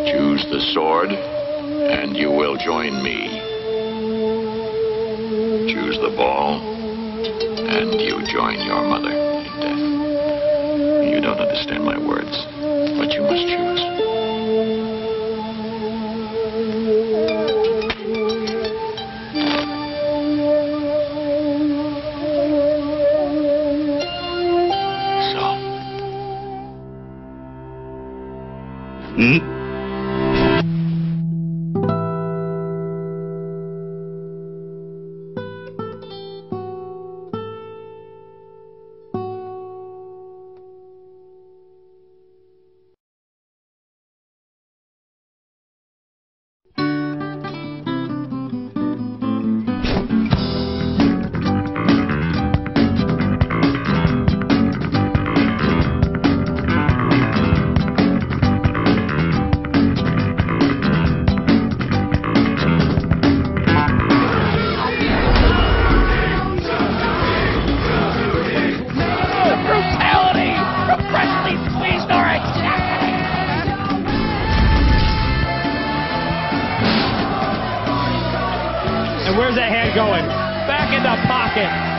Choose the sword, and you will join me. Choose the ball, and you join your mother in death. You don't understand my words, but you must choose. So. And where's that hand going? Back in the pocket.